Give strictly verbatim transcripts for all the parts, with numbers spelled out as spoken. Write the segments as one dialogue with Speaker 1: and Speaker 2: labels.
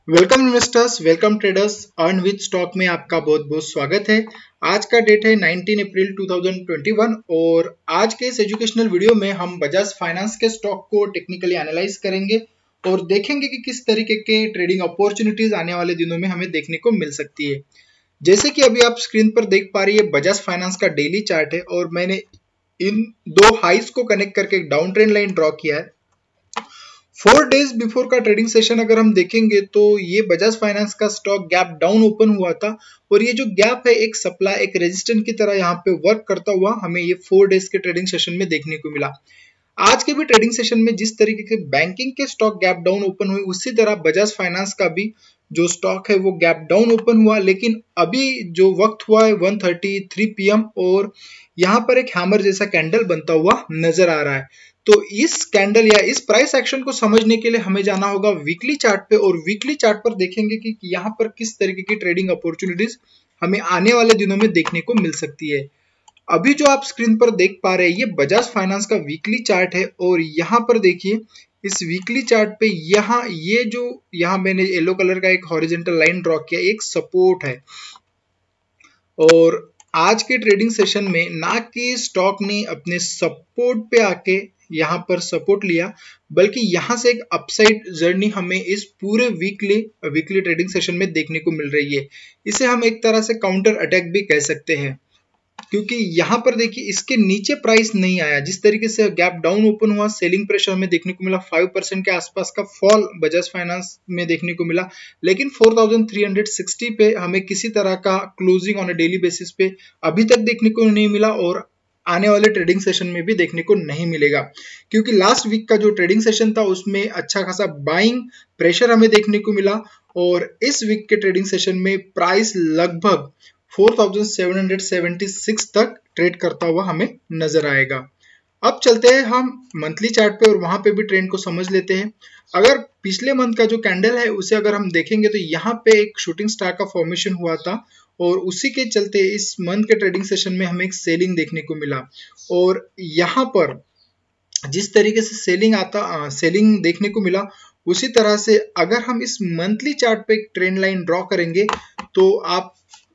Speaker 1: Welcome investors, welcome traders. Earn with stock में आपका बहुत बहुत स्वागत है। आज का डेट है उन्नीस अप्रैल दो हज़ार इक्कीस और आज के इस एजुकेशनल वीडियो में हम बजाज फाइनेंस के स्टॉक को टेक्निकली एनालाइज करेंगे और देखेंगे कि किस तरीके के ट्रेडिंग अपॉर्चुनिटीज आने वाले दिनों में हमें देखने को मिल सकती है। जैसे कि अभी आप स्क्रीन पर देख पा रही है, बजाज फाइनेंस का डेली चार्ट है और मैंने इन दो हाइस को कनेक्ट करके एक डाउन ट्रेंड लाइन ड्रॉ किया है। फोर डेज बिफोर का ट्रेडिंग सेशन अगर हम देखेंगे तो ये बजाज फाइनेंस का स्टॉक गैप डाउन ओपन हुआ था और ये जो गैप है एक सप्लाई एक रेजिस्टेंस की तरह यहाँ पे वर्क करता हुआ हमें ये फोर डेज के ट्रेडिंग सेशन में देखने को मिला। आज के भी ट्रेडिंग सेशन में जिस तरीके के बैंकिंग के स्टॉक गैप डाउन ओपन हुए उसी तरह बजाज फाइनेंस का भी जो स्टॉक है वो गैप डाउन ओपन हुआ, लेकिन अभी जो वक्त हुआ है one thirty three P M और यहाँ पर एक हैमर जैसा कैंडल बनता हुआ नजर आ रहा है। तो इस कैंडल या इस प्राइस एक्शन को समझने के लिए हमें जाना होगा वीकली चार्ट पे और वीकली चार्ट पर देखेंगे कि यहाँ पर किस तरीके की ट्रेडिंग अपॉर्चुनिटीज हमें आने वाले दिनों में देखने को मिल सकती है। अभी जो आप स्क्रीन पर देख पा रहे हैं ये बजाज फाइनेंस का वीकली चार्ट है और यहाँ पर देखिए इस वीकली चार्ट पे यहाँ ये जो यहाँ मैंने येलो कलर का एक हॉरिजॉन्टल लाइन ड्रॉ किया, एक सपोर्ट है और आज के ट्रेडिंग सेशन में ना कि स्टॉक ने अपने सपोर्ट पे आके यहाँ पर सपोर्ट लिया, बल्कि यहाँ से एक अपसाइड जर्नी हमें इस पूरे वीकली वीकली ट्रेडिंग सेशन में देखने को मिल रही है। इसे हम एक तरह से काउंटर अटैक भी कह सकते हैं, क्योंकि यहाँ पर देखिए इसके नीचे प्राइस नहीं आया। जिस तरीके से गैप डाउन ओपन हुआ सेलिंग प्रेशर हमें देखने को मिला, फाइव परसेंट के आसपास का फॉल बजाज फाइनेंस में देखने को मिला, लेकिन four thousand three hundred sixty पे हमें किसी तरह का closing on a daily basis पे अभी तक देखने को नहीं मिला और आने वाले ट्रेडिंग सेशन में भी देखने को नहीं मिलेगा, क्योंकि लास्ट वीक का जो ट्रेडिंग सेशन था उसमें अच्छा खासा बाइंग प्रेशर हमें देखने को मिला और इस वीक के ट्रेडिंग सेशन में प्राइस लगभग four thousand seven hundred seventy six तक ट्रेड करता हुआ हमें नजर आएगा। अब चलते हैं हम मंथली चार्ट पे और वहां पे भी ट्रेंड को समझ लेते हैं। अगर पिछले मंथ का जो कैंडल है उसे अगर हम देखेंगे तो यहाँ पे एक शूटिंग स्टार का फॉर्मेशन हुआ था और उसी के चलते इस मंथ के ट्रेडिंग सेशन में हमें एक सेलिंग देखने को मिला और यहाँ पर जिस तरीके से सेलिंग आता सेलिंग देखने को मिला उसी तरह से अगर हम इस मंथली चार्ट पे एक ट्रेंड लाइन ड्रॉ करेंगे तो आप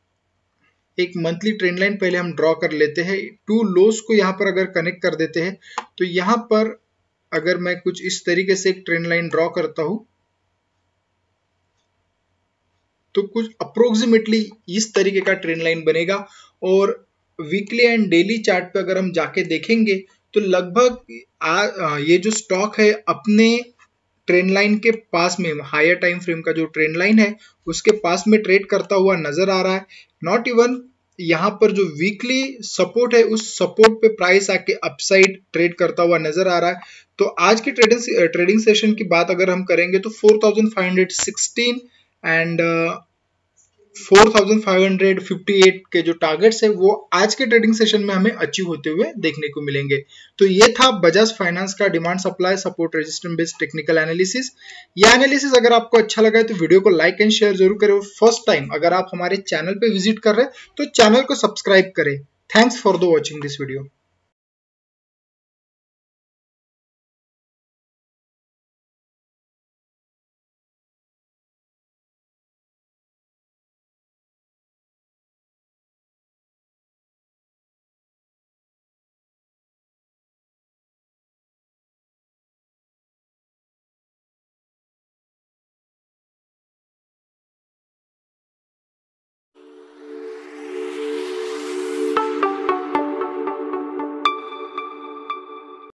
Speaker 1: एक मंथली ट्रेंड लाइन पहले हम ड्रॉ कर लेते हैं। टू लोस को यहाँ पर अगर कनेक्ट कर देते हैं तो यहाँ पर अगर मैं कुछ इस तरीके से एक ट्रेंड लाइन ड्रॉ करता हूं तो कुछ अप्रोक्सीमेटली इस तरीके का ट्रेंड लाइन बनेगा और वीकली एंड डेली चार्ट पे अगर हम जाके देखेंगे तो लगभग ये जो स्टॉक है अपने ट्रेंड लाइन के पास में हायर टाइम फ्रेम का जो ट्रेंड लाइन है उसके पास में ट्रेड करता हुआ नजर आ रहा है। नॉट इवन यहाँ पर जो वीकली सपोर्ट है उस सपोर्ट पे प्राइस आके अपसाइड ट्रेड करता हुआ नजर आ रहा है। तो आज की ट्रेडिंग ट्रेडिंग सेशन की बात अगर हम करेंगे तो four thousand five hundred sixteen and four thousand five hundred fifty eight के जो टारगेट्स है वो आज के ट्रेडिंग सेशन में हमें अचीव होते हुए देखने को मिलेंगे। तो ये था बजाज फाइनेंस का demand supply support resistance based technical analysis. ये एनालिसिस अगर आपको अच्छा लगा है तो वीडियो को लाइक एंड शेयर जरूर करें और फर्स्ट टाइम अगर आप हमारे चैनल पे विजिट कर रहे हैं तो चैनल को सब्सक्राइब करें। Thanks for the watching this video.